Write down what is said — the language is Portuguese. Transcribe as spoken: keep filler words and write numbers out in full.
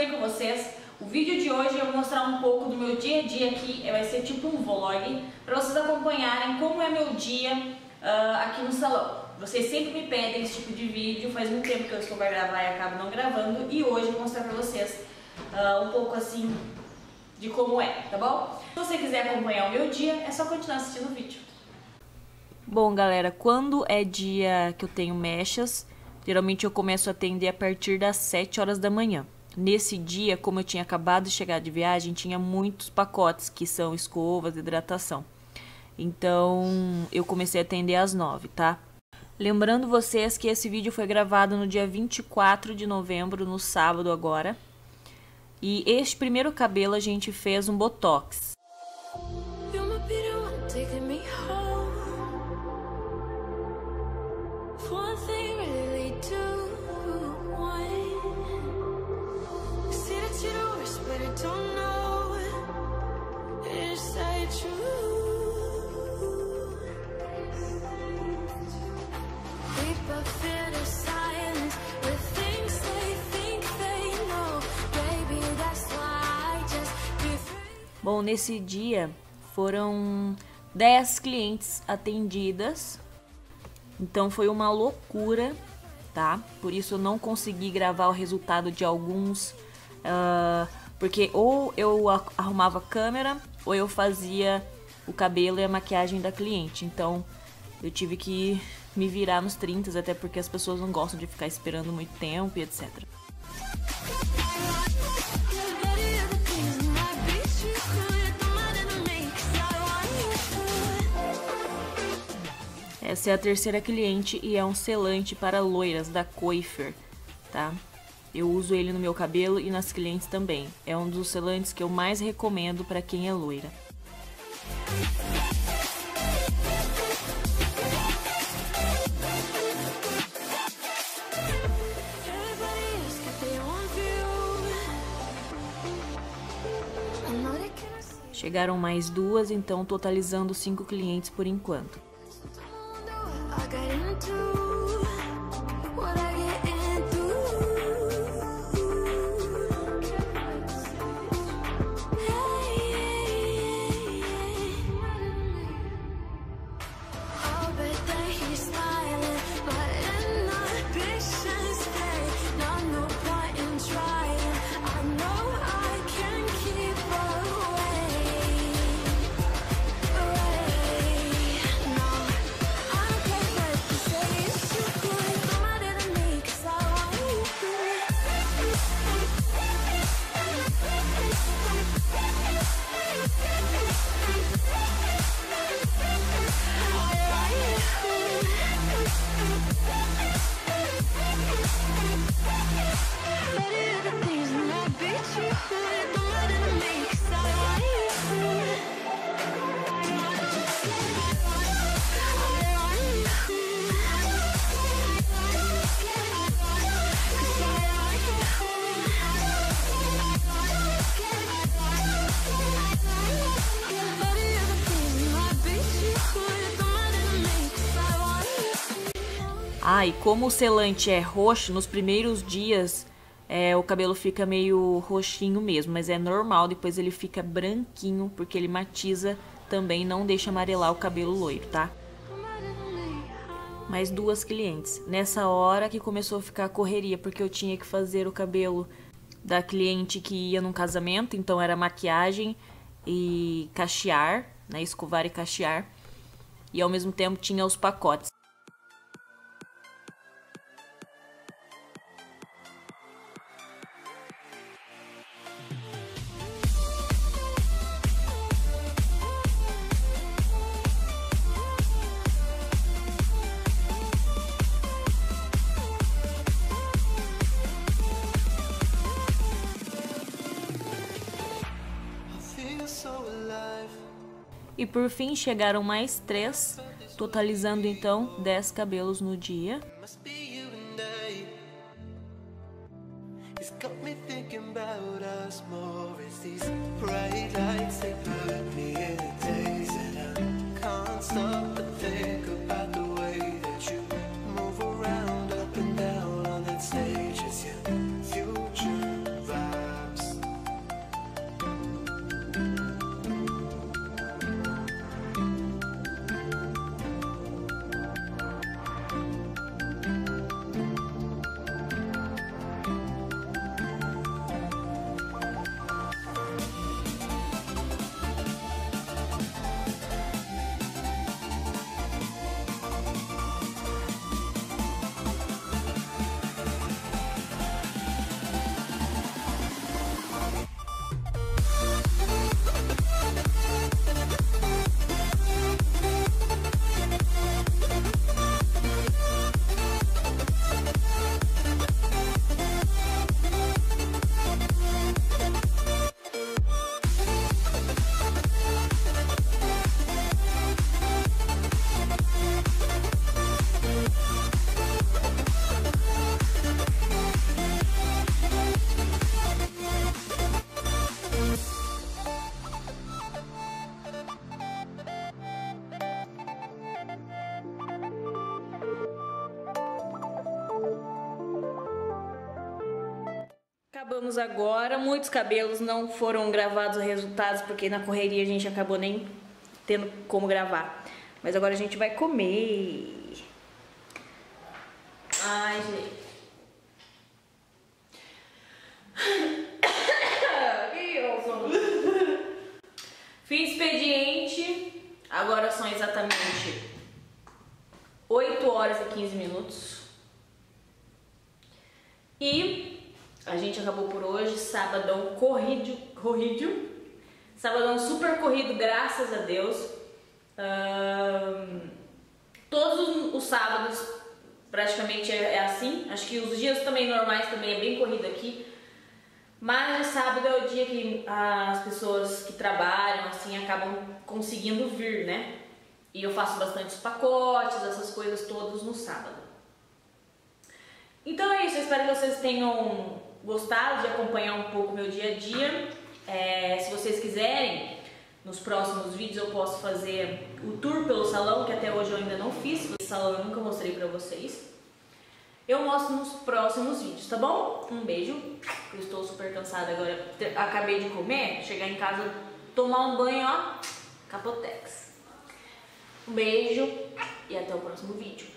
bem com vocês? O vídeo de hoje eu vou mostrar um pouco do meu dia a dia aqui, vai ser tipo um vlog, para vocês acompanharem como é meu dia uh, aqui no salão. Vocês sempre me pedem esse tipo de vídeo, faz muito tempo que eu estou para gravar e acabo não gravando, e hoje eu vou mostrar para vocês uh, um pouco assim de como é, tá bom? Se você quiser acompanhar o meu dia, é só continuar assistindo o vídeo. Bom, galera, quando é dia que eu tenho mechas, geralmente eu começo a atender a partir das sete horas da manhã. Nesse dia, como eu tinha acabado de chegar de viagem, tinha muitos pacotes que são escovas, hidratação. Então, eu comecei a atender às nove, tá? Lembrando vocês que esse vídeo foi gravado no dia vinte e quatro de novembro, no sábado agora. E este primeiro cabelo a gente fez um botox. Bom, nesse dia foram dez clientes atendidas, então foi uma loucura, tá? Por isso eu não consegui gravar o resultado de alguns, uh, porque ou eu arrumava a câmera ou eu fazia o cabelo e a maquiagem da cliente, então eu tive que me virar nos trinta, até porque as pessoas não gostam de ficar esperando muito tempo e etcétera. Essa é a terceira cliente e é um selante para loiras da Coifer, tá? Eu uso ele no meu cabelo e nas clientes também. É um dos selantes que eu mais recomendo para quem é loira. Chegaram mais duas, então totalizando cinco clientes por enquanto. Ah, e como o selante é roxo, nos primeiros dias é, o cabelo fica meio roxinho mesmo, mas é normal, depois ele fica branquinho, porque ele matiza também, não deixa amarelar o cabelo loiro, tá? Mais duas clientes. Nessa hora que começou a ficar a correria, porque eu tinha que fazer o cabelo da cliente que ia num casamento, então era maquiagem e cachear, né, escovar e cachear, e ao mesmo tempo tinha os pacotes. E por fim chegaram mais três, totalizando então dez cabelos no dia. Future vibe. Acabamos agora, muitos cabelos não foram gravados resultados porque na correria a gente acabou nem tendo como gravar. Mas agora a gente vai comer. Ai, gente. Fiz expediente, agora são exatamente oito horas e quinze minutos. E a gente acabou por hoje, sabadão corrido, corrido, sabadão super corrido, graças a Deus. Um, todos os, os sábados praticamente é, é assim, acho que os dias também normais também é bem corrido aqui. Mas sábado é o dia que as pessoas que trabalham assim acabam conseguindo vir, né? E eu faço bastante os pacotes, essas coisas todas no sábado. Então é isso, eu espero que vocês tenham gostado de acompanhar um pouco o meu dia a dia. É, se vocês quiserem, nos próximos vídeos eu posso fazer o tour pelo salão, que até hoje eu ainda não fiz. Esse salão eu nunca mostrei pra vocês. Eu mostro nos próximos vídeos, tá bom? Um beijo. Eu estou super cansada agora. Acabei de comer, chegar em casa, tomar um banho, ó, Capotex. Um beijo e até o próximo vídeo.